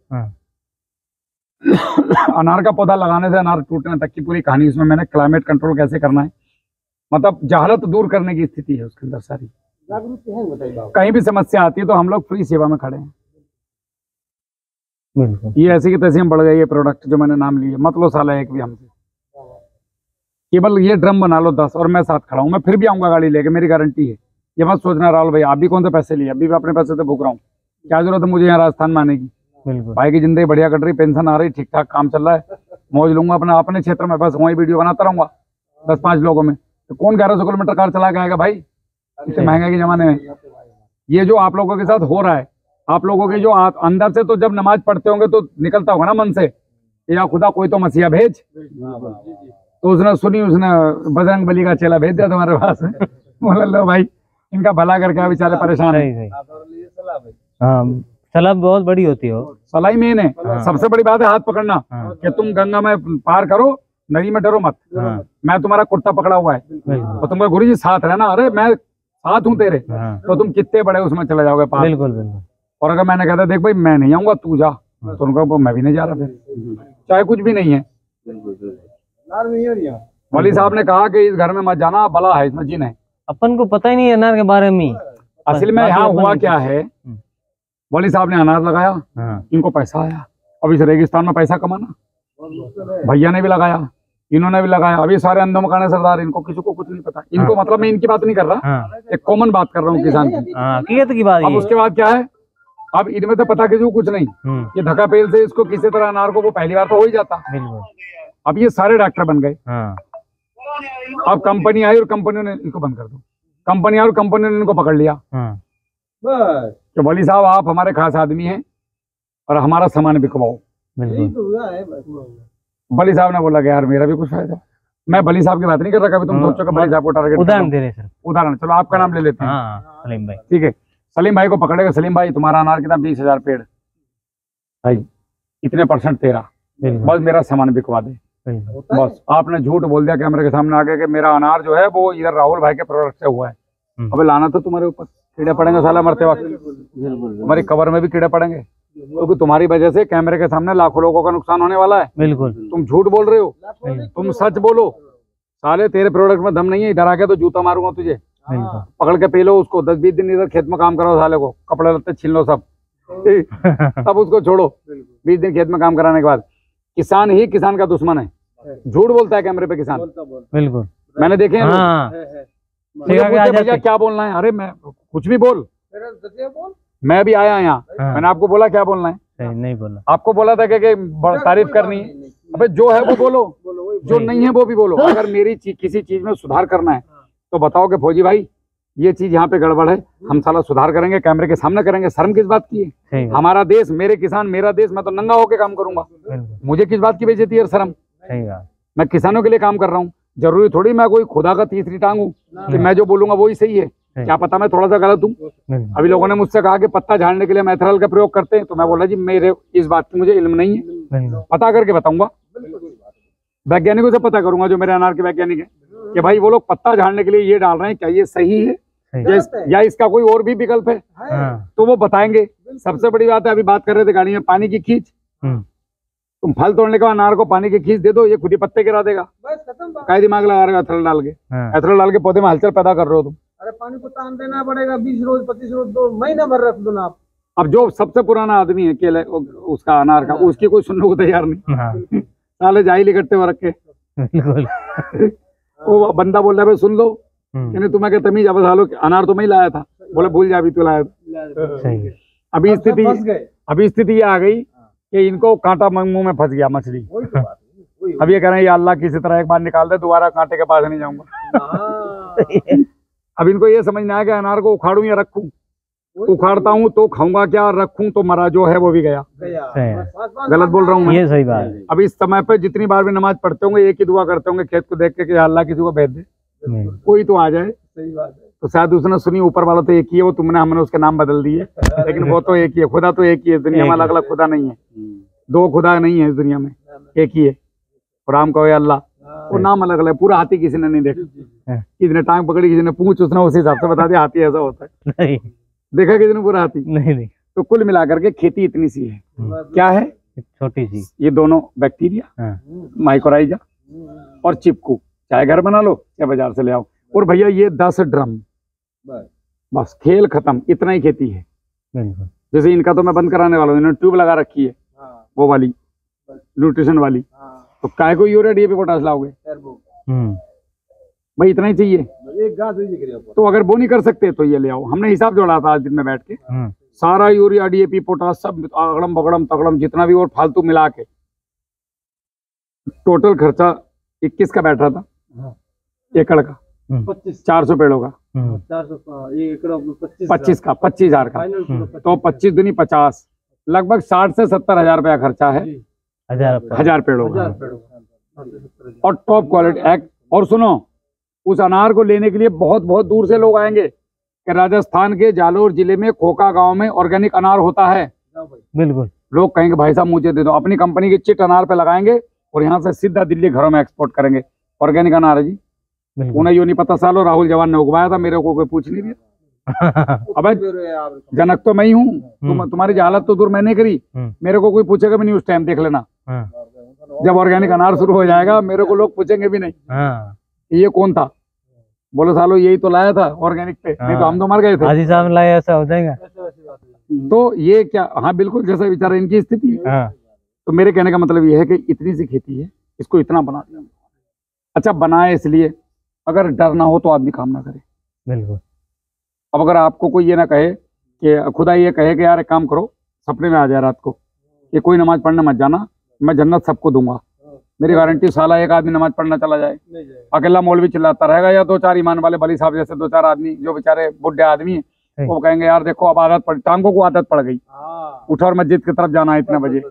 अनार का पौधा लगाने से अनार टूटने तक की पूरी कहानी इसमें मैंने, क्लाइमेट कंट्रोल कैसे करना है, मतलब जहालत दूर करने की स्थिति है उसके अंदर सारी। कहीं भी समस्या आती है तो हम लोग फ्री सेवा में खड़े हैं। बिल्कुल। ये ऐसे की तैसे हम बढ़ गए। ये प्रोडक्ट जो मैंने नाम लिए मत लो साला एक भी हमसे, केवल ये ड्रम बना लो 10 और मैं साथ खड़ा हूँ, मैं फिर भी आऊंगा गाड़ी लेके, मेरी गारंटी है। ये मत सोचना राहुल भाई आप भी कौन से पैसे लिए, अभी भी अपने पैसे से भूख रहा हूँ, क्या जरूरत है मुझे यहाँ राजस्थान में आने की। बिल्कुल। भाई की जिंदगी बढ़िया कट रही, पेंशन आ रही, ठीक ठाक काम चल रहा है, मौज लूंगा अपना अपने क्षेत्र में, बस वही वीडियो बनाता रहूंगा 10-5 लोगों में। तो कौन 1100 किलोमीटर कार चला के आएगा भाई इतने महंगे के जमाने में। ये जो आप लोगों के साथ हो रहा है, आप लोगों के जो अंदर से तो जब नमाज पढ़ते होंगे तो निकलता होगा ना मन से, या खुदा कोई तो मसीहा भेज, तो उसने सुनी, उसने बजरंग बली का चेला भेज दिया तुम्हारे पास। बोला लो भाई इनका भला करके बेचारे परेशान है। हाँ सलाह बहुत बड़ी होती है। सलाई मेन है। सबसे बड़ी बात है हाथ पकड़ना, कि तुम गंगा में पार करो, नदी में डरो मत। मैं तुम्हारा कुर्ता पकड़ा हुआ है और तुमको गुरु जी साथ रहना, अरे मैं साथ हूँ तेरे, तो तुम कितने बड़े उसमें चले जाओगे पार। बिल्कुल बिल्कुल। और अगर मैंने कहता देख भाई मैं नहीं आऊंगा तू जा, तो उनको मैं भी नहीं जा रहा, फिर चाहे कुछ भी नहीं है। वली साहब ने कहा कि इस घर में मत जाना, बला है इसमें, जिन है। अपन को पता ही नहीं है अनार के बारे में। असल में यहाँ हुआ क्या है, वली साहब ने अनार लगाया, इनको पैसा आया। अब इस रेगिस्तान में पैसा कमाना, भैया ने भी लगाया, इन्होंने भी लगाया। अभी सारे अंधों मकाने सरदार, इनको किसी को कुछ नहीं पता। इनको मतलब मैं इनकी बात नहीं कर रहा, एक कॉमन बात कर रहा हूँ किसान की बात। अब उसके बाद क्या है, अब इनमें तो पता किसी को कुछ नहीं, ये धक्का पेल से इसको किसी तरह अनार को वो पहली बार तो हो ही जाता। अब ये सारे डॉक्टर बन गए। अब कंपनी आई और कंपनी ने इनको बंद कर दो, कंपनी आई और कंपनी ने इनको पकड़ लिया कि वली साहब आप हमारे खास आदमी हैं और हमारा सामान बिकवाओ। वली साहब ने बोला कि यार मेरा भी कुछ फायदा। मैं वली साहब की बात नहीं कर रहा, कभी तुम सोचो कि वली साहब को टारगेट उदाहरण दे रहे सर, उदाहरण। चलो आपका नाम ले लेते हैं, सलीम भाई। ठीक है, सलीम भाई को पकड़ेगा, सलीम भाई तुम्हारा अनार कितना 20,000 पेड़ भाई, इतने % तेरा, बस मेरा सामान बिकवा दे। बस आपने झूठ बोल दिया कैमरे के सामने आके कि मेरा अनार जो है वो इधर राहुल भाई के प्रोडक्ट से हुआ है। अबे लाना तो तुम्हारे ऊपर कीड़े पड़ेंगे साला मरते वक्त, तुम्हारी कवर में भी कीड़े पड़ेंगे, क्योंकि तुम्हारी वजह से कैमरे के सामने लाखों लोगों का नुकसान होने वाला है। बिल्कुल तुम झूठ बोल रहे हो, तुम सच बोलो। साले तेरे प्रोडक्ट में दम नहीं है, इधर आके तो जूता मारूंगा तुझे, पकड़ के पी लो उसको, 10-20 दिन इधर खेत में काम करो, साले को कपड़े लत्ते छीन लो सब, तब उसको छोड़ो। 20 दिन खेत में काम कराने के बाद किसान ही किसान का दुश्मन है। झूठ बोलता है कैमरे पे किसान, बिल्कुल मैंने देखे हैं। भैया क्या बोलना है, अरे मैं कुछ भी बोल, मैं भी आया यहाँ, मैंने आपको बोला क्या बोलना है, नहीं बोला। आपको बोला था कि तारीफ करनी है, अबे जो है वो बोलो, जो नहीं है वो भी बोलो। अगर मेरी किसी चीज में सुधार करना है तो बताओ कि फौजी भाई ये चीज यहाँ पे गड़बड़ है, हम साला सुधार करेंगे, कैमरे के सामने करेंगे। शर्म किस बात की है, हमारा देश, मेरे किसान, मेरा देश, मैं तो नंगा होके काम करूंगा, मुझे किस बात की बेइज्जती है, शर्म। मैं किसानों के लिए काम कर रहा हूँ, जरूरी थोड़ी मैं कोई खुदा का तीसरी टांग हूँ कि मैं जो बोलूंगा वही सही है। क्या पता मैं थोड़ा सा गलत हूँ। अभी लोगों ने मुझसे कहा कि पत्ता झाड़ने के लिए मैथरल का प्रयोग करते हैं, तो मैं बोला जी मेरे इस बात की मुझे इल्म नहीं है, पता करके बताऊंगा, वैज्ञानिकों से पता करूंगा जो मेरे अनार के वैज्ञानिक है, कि भाई वो लोग पत्ता झाड़ने के लिए ये डाल रहे हैं, क्या ये सही है या इसका कोई और भी विकल्प है, तो वो बताएंगे। सबसे बड़ी बात है, अभी बात कर रहे थे गाड़ी में पानी की खींच, तुम फल तोड़ने के बाद अनार को पानी की खींच दे दो, ये खुद ही पत्ते गिरा देगा। काय दिमाग लगा रहे हो एथेनॉल डाल के, एथेनॉल डाल के पौधे में हलचल पैदा कर रहे हो तुम। अरे पानी को तान देना पड़ेगा, 20 रोज 25 रोज 2 महीना भर रख दो ना आप। अब जो सबसे पुराना आदमी है केले उसका अनार का, उसकी कोई सुनने को तैयार नहीं, साले जाहिल इकट्ठे हो रखे। वो बंदा बोल रहा है सुन लो, यानी तुम्हें क्या तमीज, अब सालो अनार तो मैं ही लाया था, बोले भूल जा अभी तो लाया था। अभी स्थिति ये आ गई कि इनको कांटा मुंह में फंस गया मछली। अब ये कह रहे हैं या अल्लाह किसी तरह एक बार निकाल दे, दोबारा कांटे के पास नहीं जाऊंगा। अब इनको ये समझ नहीं आया कि अनार को उखाड़ूं या रखूं, उखाड़ता हूँ तो खाऊंगा क्या, रखूं तो मरा जो है वो भी गया। गलत बोल रहा हूँ ये सही बात है। अब इस समय पे जितनी बार भी नमाज पढ़ते होंगे एक ही दुआ करते होंगे खेत को देख के कि अल्लाह किसी को भेज दे, कोई तो आ जाए। सही बात है। तो शायद उसने सुनी, ऊपर वाला तो एक ही है, वो तुमने हमने उसके नाम बदल दिए, लेकिन वो तो एक ही है। खुदा तो एक ही है, दुनिया में अलग अलग खुदा नहीं है, 2 खुदा नहीं है इस दुनिया में, एक ही है। राम कहो या अल्लाह, वो नाम अलग अलग। पूरा हाथी किसी ने नहीं देखा, किसी ने टांग पकड़ी, किसी ने पूंछ, उसने उस हिसाब से बता दिया हाथी ऐसा होता है। देखा किसी ने पूरा हाथी? नहीं। तो कुल मिलाकर के खेती इतनी सी है, क्या है, छोटी सी। ये दोनों बैक्टीरिया, माइकोराइजा और चिपकू, चाहे घर बना लो या बाजार से ले आओ। और भैया ये 10 ड्रम, बस खेल खत्म, इतना ही खेती है। जैसे इनका तो मैं बंद कराने वाला हूँ, इन्होंने ट्यूब लगा रखी है, वो वाली न्यूट्रिशन वाली, तो काय को यूरिया डीएपी पोटास लाओगे? भाई इतना ही चाहिए। एक गाज हुई दिख रही है। तो अगर वो नहीं कर सकते तो ये ले आओ। हमने हिसाब जोड़ा था आज दिन में बैठ के, सारा यूरिया डीएपी पोटास सब अगड़म बगड़म तगड़म जितना भी और फालतू मिला के टोटल खर्चा 21 का बैठ रहा था, एकड़ का 400 पेड़ों का 25 का 25,000 का, तो 25 दूनी 50, लगभग 60 से 70,000 रुपया खर्चा है 1000 पेड़ों का, और टॉप क्वालिटी। और सुनो, उस अनार को लेने के लिए बहुत बहुत दूर से लोग आएंगे कि राजस्थान के जालोर जिले में खोखा गांव में ऑर्गेनिक अनार होता है। बिल्कुल, लोग कहेंगे भाई साहब मुझे दे दो, अपनी कंपनी की चिट अनार पे लगाएंगे और यहाँ से सीधा दिल्ली घरों में एक्सपोर्ट करेंगे। ऑर्गेनिक अनार है जी, उन्हें यो नहीं पता सालों राहुल जवान ने उगवाया था, मेरे को कोई पूछ नहीं दिया। अब जनक तो मैं ही हूँ, तुम्हारी जहालत तो दूर मैंने करी, मेरे को कोई पूछेगा भी नहीं उस टाइम, देख लेना जब ऑर्गेनिक अनार शुरू हो जाएगा मेरे को लोग पूछेंगे भी नहीं ये कौन था, बोलो सालो यही तो लाया था ऑर्गेनिक पे, नहीं तो हम तो मर गए थे। हाजी साहब लाया, ऐसा हो जाएगा। तो ये क्या, हाँ बिल्कुल, जैसा बेचारा इनकी स्थिति है। तो मेरे कहने का मतलब ये है कि इतनी सी खेती है, इसको इतना बना दिया। अच्छा बनाए इसलिए, अगर डर ना हो तो आदमी काम ना करे। बिल्कुल। अब अगर आपको कोई ये ना कहे कि खुदा ये कहे कि यार एक काम करो, सपने में आ जाए रात को कि कोई नमाज पढ़ने मत जाना, मैं जन्नत सबको दूंगा, मेरी गारंटी साला एक आदमी नमाज पढ़ना चला जाए, अकेला मौलवी चिल्लाता रहेगा, या 2-4 ईमान वाले बली साहब जैसे 2-4 आदमी जो बेचारे बुढ़े आदमी हैं, वो कहेंगे यार देखो अब आदत पड़, टांगों को आदत पड़ गई, उठा और मस्जिद की तरफ जाना है इतने बजे,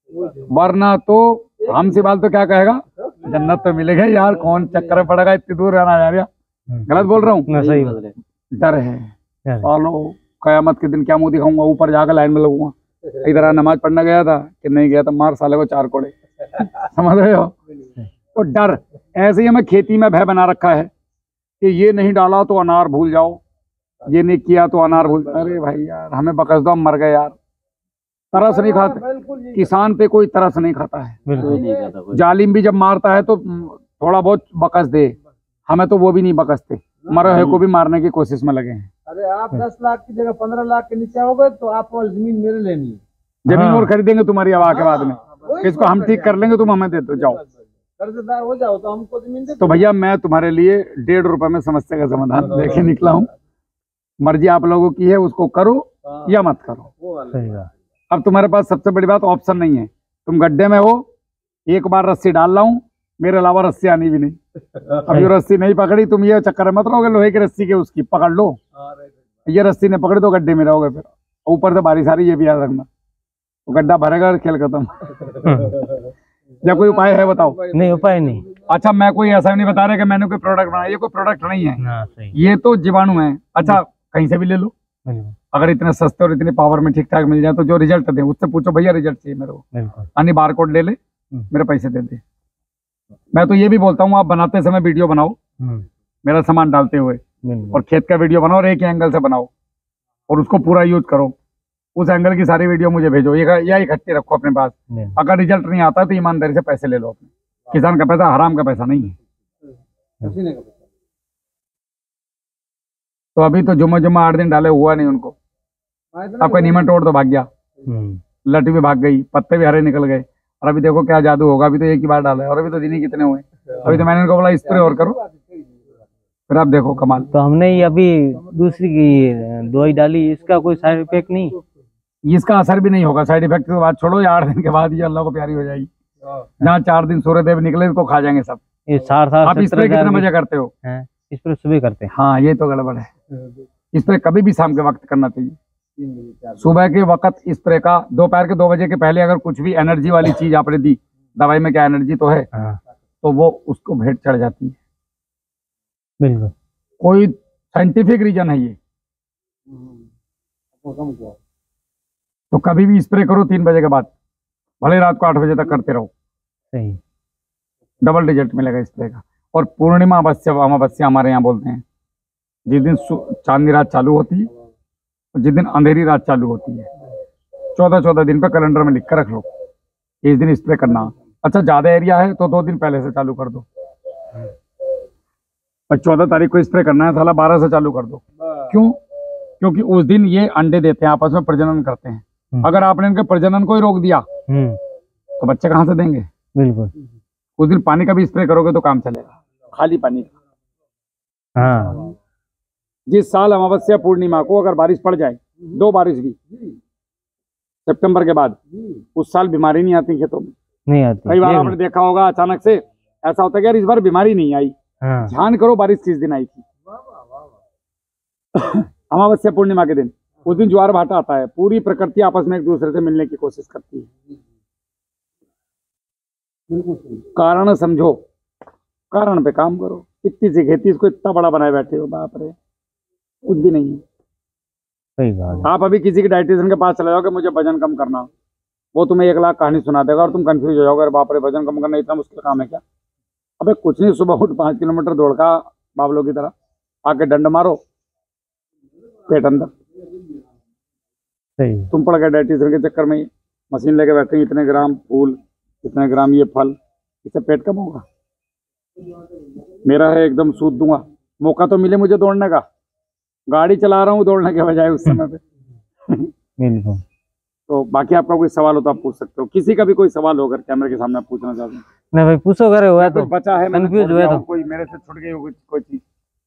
वरना तो हमसे बाल तो क्या कहेगा, जन्नत तो मिलेगा यार, कौन चक्कर में पड़ेगा, इतनी दूर रहना जा रहा। गलत बोल रहा हूँ? सही। डर है सालो, कयामत के दिन क्या मुंह दिखाऊंगा, ऊपर जाकर लाइन में लगूंगा, इधर नमाज पढ़ने गया था कि नहीं गया था, मार साले को 4 कोड़े, समझ रहे हो? तो डर ऐसे ही हमें खेती में भय बना रखा है कि ये नहीं डाला तो अनार भूल जाओ, ये नहीं किया तो अनार भूल। अरे भाई यार हमें बकस दो, हम मर गए यार। तरस नहीं खाते किसान पे, कोई तरस नहीं खाता है। जालिम भी जब मारता है तो थोड़ा बहुत बकस दे, हमें तो वो भी नहीं बकसते, मरे हुए को भी मारने की कोशिश में लगे हैं। अरे आप 10 लाख की जगह 15 लाख के नीचे हो गए तो आप वाली जमीन मेरे लेनी है, जमीन और खरीदेंगे तुम्हारी हवा के बाद में, इसको हम ठीक कर लेंगे, तुम हमें दे दो, जाओ कर्जदार हो जाओ तो हमको जमीन दे। तो भैया मैं तुम्हारे लिए 1.5 रुपए में समस्या का समाधान लेके निकला हूँ, मर्जी आप लोगों की है, उसको करो या मत करो। अब तुम्हारे पास सबसे बड़ी बात ऑप्शन नहीं है, तुम गड्ढे में हो, एक बार रस्सी डाल रहा हूँ, मेरे अलावा रस्सी आनी भी नहीं, अब ये रस्सी नहीं पकड़ी, तुम ये चक्कर मत रहोगे लोहे की रस्सी के, उसकी पकड़ लो, ये रस्सी ने पकड़ी तो गड्ढे में रहोगे, फिर ऊपर से बारिश आ रही, ये भी याद रखना, तो गड्ढा भरेगा और खेल खत्म। या कोई उपाय है बताओ? नहीं, उपाय नहीं। अच्छा मैं कोई ऐसा नहीं बता रहा कि मैंने कोई प्रोडक्ट बनाया, ये कोई प्रोडक्ट नहीं है, ये तो जीवाणु है। अच्छा कहीं से भी ले लो, अगर इतने सस्ते और इतनी पावर में ठीक ठाक मिल जाए तो जो रिजल्ट दे उससे पूछो, भैया रिजल्ट चाहिए मेरे को, यानी बार कोड ले ले, मेरे पैसे दे दे। मैं तो ये भी बोलता हूँ आप बनाते समय वीडियो बनाओ मेरा सामान डालते हुए, और खेत का वीडियो बनाओ और एक ही एंगल से बनाओ और उसको पूरा यूज करो, उस एंगल की सारी वीडियो मुझे भेजो, या इकट्ठी रखो अपने पास। अगर रिजल्ट नहीं आता तो ईमानदारी से पैसे ले लो अपने, किसान का पैसा हराम का पैसा नहीं है। तो अभी तो जुम्मा 8 दिन डाले हुआ नहीं उनको, आपका नीमन तोड़ तो भाग गया, लटी भी भाग गई, पत्ते भी हरे निकल गए, और अभी देखो क्या जादू होगा, अभी तो एक ही बार डाला है और अभी तो दिन ही कितने हुए, अभी तो मैंने इनको बोला स्प्रे और करो, फिर आप देखो कमाल। तो हमने ही अभी दूसरी की दवाई डाली, इसका कोई साइड इफेक्ट नहीं? इसका असर भी नहीं होगा, साइड इफेक्ट की बात छोड़ो, 8 दिन के बाद ये अल्लाह को प्यारी हो जाएगी। जहाँ 4 दिन सूर्यदेव निकले इसको खा जाएंगे सब। ये 60-60 आप स्प्रे कितने बजे करते हो? स्प्रे सुबह करते हैं। हाँ ये तो गड़बड़ है, स्प्रे कभी भी शाम के वक्त करना चाहिए। सुबह के वक्त स्प्रे का, दोपहर के 2 बजे के पहले अगर कुछ भी एनर्जी वाली चीज आपने दी, दवाई में क्या एनर्जी तो है, तो वो उसको भेंट चढ़ जाती है। बिल्कुल, कोई साइंटिफिक रीजन है ये। तो कभी भी स्प्रे करो 3 बजे के बाद, भले रात को 8 बजे तक करते रहो, सही डबल रिजल्ट मिलेगा स्प्रे का। और पूर्णिमा अमावस्या हमारे यहाँ बोलते हैं, जिस दिन चांदनी रात चालू होती है और जिस दिन अंधेरी रात चालू होती है, 14 दिन पे कैलेंडर में लिख कर रख लो इस दिन स्प्रे करना। अच्छा ज्यादा एरिया है तो 2 दिन पहले से चालू कर दो, और 14 तारीख को स्प्रे करना है, साला 12 से चालू कर दो। क्यों? क्योंकि उस दिन ये अंडे देते हैं, आपस में प्रजनन करते हैं। अगर आपने इनके प्रजनन को ही रोक दिया तो बच्चे कहाँ से देंगे? बिल्कुल। उस दिन पानी का भी स्प्रे करोगे तो काम चलेगा, खाली पानी का। हाँ, जिस साल अमावस्या पूर्णिमा को अगर बारिश पड़ जाए, 2 बारिश भी सितंबर के बाद, उस साल बीमारी नहीं आती खेतों में। नहीं आती। कई बार आपने देखा होगा अचानक से ऐसा होता है कि यार इस बार बीमारी नहीं आई। हाँ, ध्यान करो बारिश किस दिन आई थी। अमावस्या पूर्णिमा के दिन, उस दिन ज्वार भाटा आता है, पूरी प्रकृति आपस में एक दूसरे से मिलने की कोशिश करती है। कारण समझो, कारण पे काम करो। इतनी सी खेती, इसको इतना बड़ा बनाए बैठे हो, बाप रे, कुछ भी नहीं है। सही बात है। आप अभी किसी के डाइटिशियन के पास चले जाओगे मुझे वजन कम करना, वो तुम्हें 1 लाख कहानी सुना देगा और तुम कंफ्यूज हो जाओगे, बाप रे वजन कम करना इतना मुश्किल काम है क्या? अबे कुछ नहीं, सुबह उठ 5 किलोमीटर दौड़ का बाबलों की तरह, आके डंड मारो, पेट अंदर। सही। तुम पड़ गए डाइटिशियन के चक्कर में, मशीन लेके बैठे, इतने ग्राम फूल, इतने ग्राम ये फल, इससे पेट कम होगा? मेरा है एकदम सूद दूंगा। मौका तो मिले मुझे दौड़ने का, गाड़ी चला रहा हूँ दौड़ने के बजाय उस समय पे। बिल्कुल। तो बाकी आपका कोई सवाल हो तो आप पूछ सकते हो, किसी का भी कोई सवाल हो अगर कैमरे के सामने आप पूछना चाहते हैं। नहीं भाई, पूछो करे हुआ तो कुछ बचा है, मैंने कंफ्यूज छोड़ हुआ दिया तो। हो, कोई मेरे से छूट गई हो कोई चीज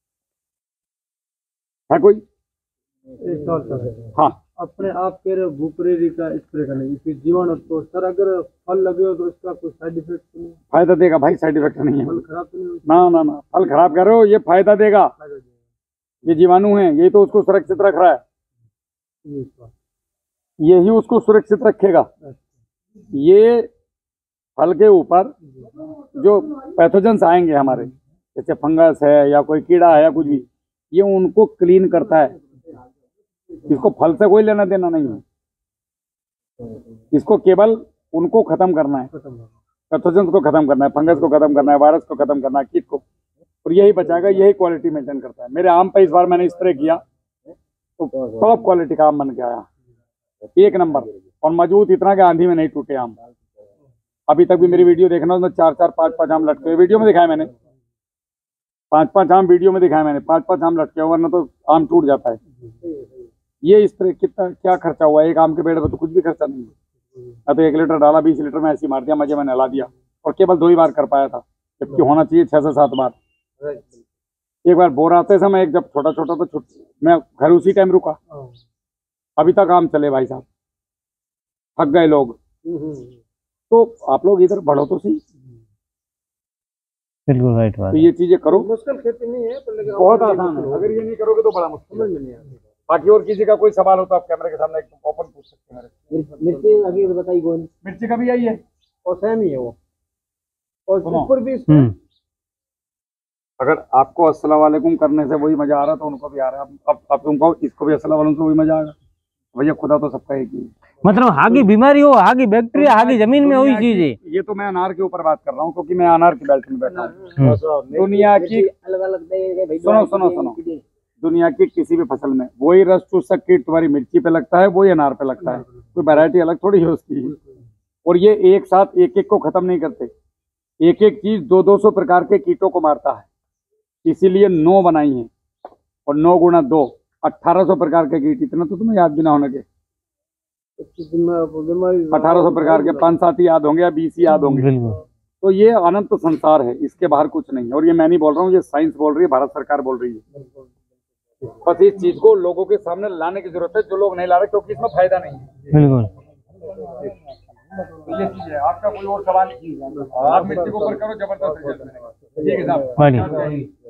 है कोई? एक सवाल सर, हाँ, अपने आप कह रहे हो भूपरेरी का स्प्रे करने की, फिर जीवाणु, तो सर अगर फल लगे हो तो इसका कोई साइड इफेक्ट तो नहीं? फायदा देगा भाई, साइड इफेक्ट नहीं है। फल खराब तो नहीं हो? ना ना ना, फल खराब कर रहे हो, ये फायदा देगा। ये जीवाणु है, ये तो उसको सुरक्षित रख रहा है, यही उसको सुरक्षित रखेगा। ये फल के ऊपर जो पैथोजेंस आएंगे हमारे, जैसे फंगस है या कोई कीड़ा है या कुछ भी, ये उनको क्लीन करता है। इसको फल से कोई लेना देना नहीं है, इसको केवल उनको खत्म करना है, पैथोजेंस को खत्म करना है, फंगस को खत्म करना है, वायरस को खत्म करना है, कीट को, और यही बचाएगा, यही क्वालिटी मेंटेन करता है। मेरे आम पे इस बार मैंने स्प्रे किया तो टॉप क्वालिटी का आम बन के आया, 1 नंबर, और मजबूत इतना कि आंधी में नहीं टूटे आम। अभी तक भी मेरी वीडियो देखना, उसमें 4-4, 5-5 आम लटके हुए वीडियो में दिखाया मैंने, 5-5 आम वीडियो में दिखाया मैंने, 5-5 आम लटके हुए, वरना तो आम टूट जाता है। ये स्प्रे कितना क्या खर्चा हुआ है, एक आम के पेड़ पर तो कुछ भी खर्चा नहीं है। मैं तो 1 लीटर डाला, 20 लीटर में ऐसे ही मार दिया, मजे में नहला दिया, और केवल 2 ही बार कर पाया था, जबकि होना चाहिए 6 से 7 बार। एक बार बोर आते समय, एक जब छोटा छोटा तो मैं घर उसी टाइम रुका, अभी तक आम चले भाई साहब, थक गए लोग। तो आप लोग इधर बढ़ो तो सही। बिल्कुल राइट बात। तो ये चीजें करो, मुश्किल खेती नहीं है पर लेकिन बहुत आसान है, अगर ये नहीं करोगे तो बड़ा मुश्किल है। नहीं आता। बाकी और किसी का कोई सवाल हो तो आप कैमरे के सामने एकदम ओपन पूछ सकते हैं मेरे। मिर्ची अभी बताई कौन, मिर्ची का भी यही है, और सेम ही है वो, और सुनो। ऊपर भी अगर आपको अस्सलाम वालेकुम करने से वही मजा आ रहा तो उनको भी आ रहा है। अब तुमको इसको भी अस्सलाम वालेकुम से वही मजा आएगा। भैया खुदा तो सबका एक ही है। मतलब हागी बीमारी हो, हागी बैक्टीरिया, हागी जमीन में हुई चीज है। ये तो मैं अनार के ऊपर बात कर रहा हूँ, क्योंकि मैं अनार की बेल्ट में बैठा हूँ। दुनिया की अलग अलग सुनो सुनो सुनो, दुनिया की किसी भी फसल में वही रस चूसक कीट तुम्हारी मिर्ची पे लगता है, वही अनार पे लगता है, कोई वैरायटी अलग थोड़ी है उसकी। और ये एक साथ एक एक को खत्म नहीं करते, एक एक चीज 200-200 प्रकार के कीटों को मारता है, इसीलिए 9 बनाई है, और 9 गुणा 2 1800 प्रकार के कीट। इतना तो तुम्हें याद भी ना होने के, 1800 प्रकार के 5-7 ही याद होंगे या 20 ही याद होंगे। तो ये अनंत संसार है, इसके बाहर कुछ नहीं है। और ये मैं नहीं बोल रहा हूँ, ये साइंस बोल रही है, भारत सरकार बोल रही है। बस इस चीज को लोगों के सामने लाने की जरूरत है, जो लोग नहीं ला रहे, क्योंकि इसमें फायदा नहीं है। बिल्कुल। तो ये चीज है। आपका कोई और सवाल? आप मिट्टी को ऊपर करो, जबरदस्त रिजल्ट मिलेगा। ठीक है साहब। बढ़िया।